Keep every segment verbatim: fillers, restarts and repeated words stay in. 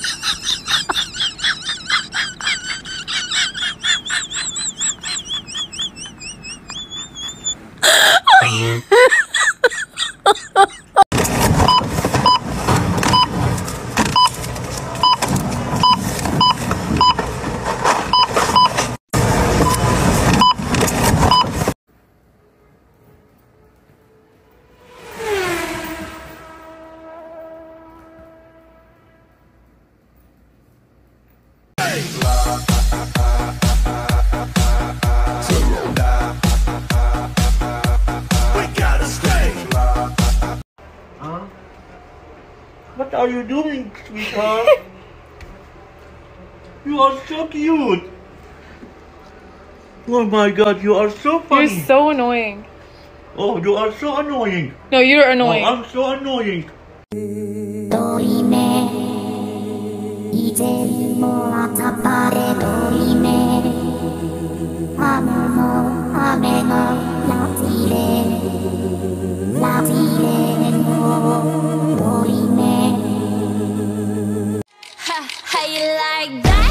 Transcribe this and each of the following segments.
What are you doing, sweetheart? You are so cute. Oh my god, you are so funny. You're so annoying. Oh, you are so annoying. No, you're annoying. Oh, I'm so annoying. How you like that?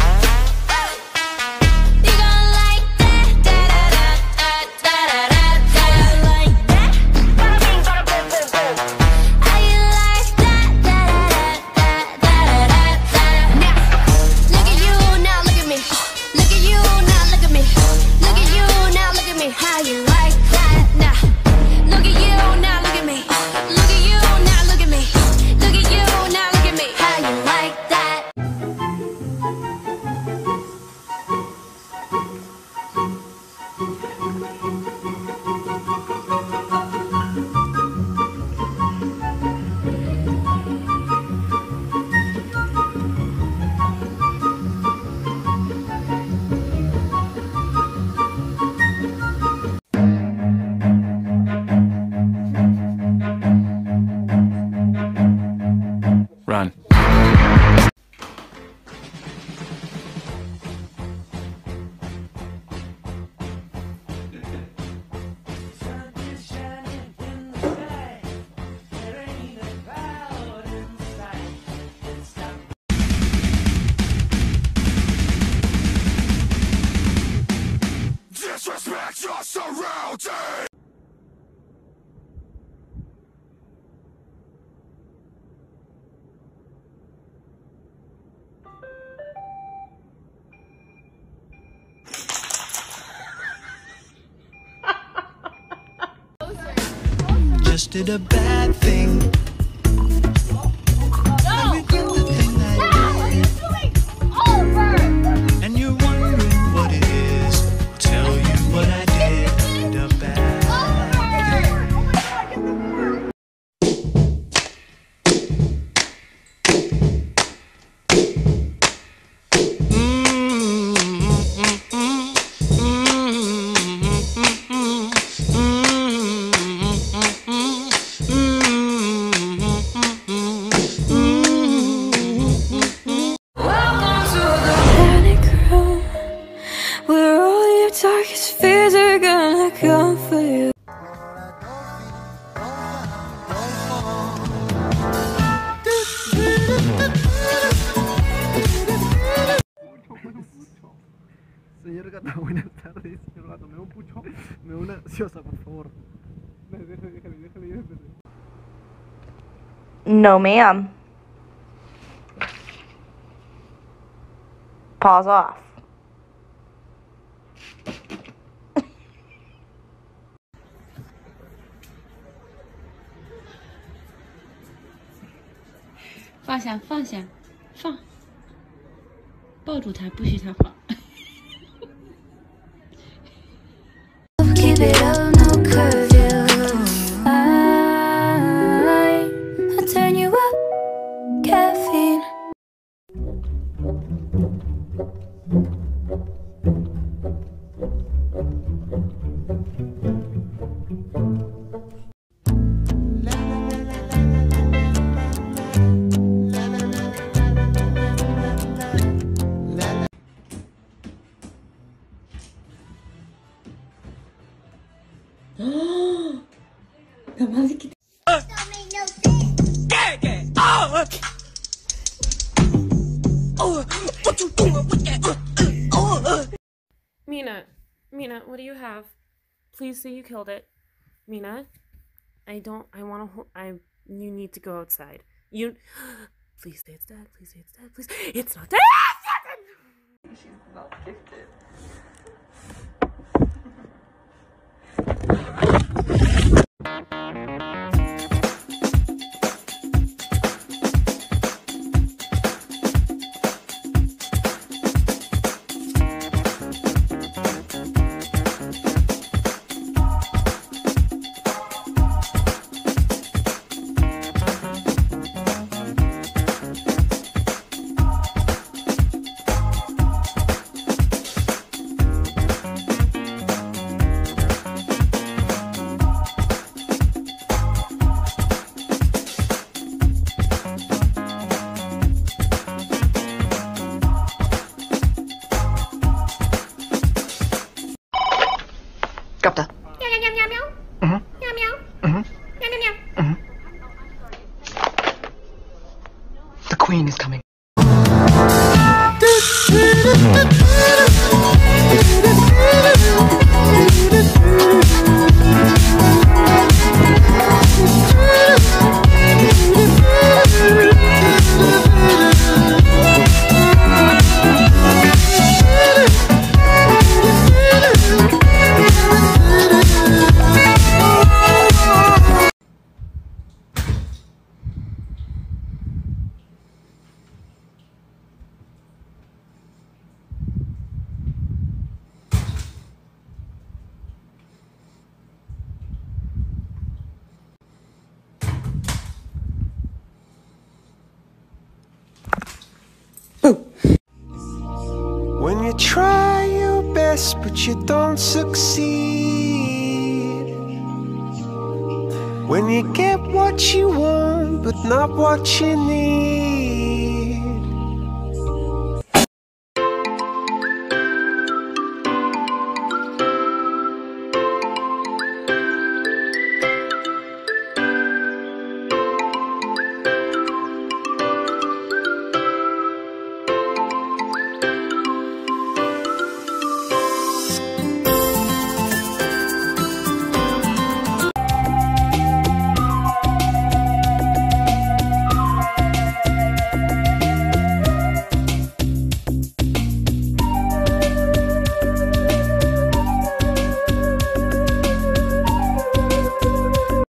You gonna like that? Da da da da da da da. Like that? Bada bing, bada boom, boom, boom. How you like that? Da da da da da da da. Now, look at you, now look at me. Look at you, now look at me. Look at you, now look at me. How you like that? Now, look at you, now look at me. Look at you, now look at me. Look at you, now look at me. How you like that? Run. Disrespect your surroundings! Just did a bad thing. I regret the thing I did. And you're wondering what it is. I'll tell you what I did. The bad darkest fears are gonna come for you. Señor Gato, buenas tardes. Señor Gato, me da un pucho, me da una gaseosa, por favor. Déjale, déjale, déjale, déjale. No, ma'am. Paws off. Keep it up, no curfew. I, I'll turn you up, caffeine. Mina, what do you have? Please say you killed it. Mina, I don't, I want to, I, you need to go outside. You, please say it's dead, please say it's dead, please, it's not dead! She's not gifted. Capta. Mhm. Mhm. Mhm. The queen is coming. When you try your best but you don't succeed, when you get what you want but not what you need,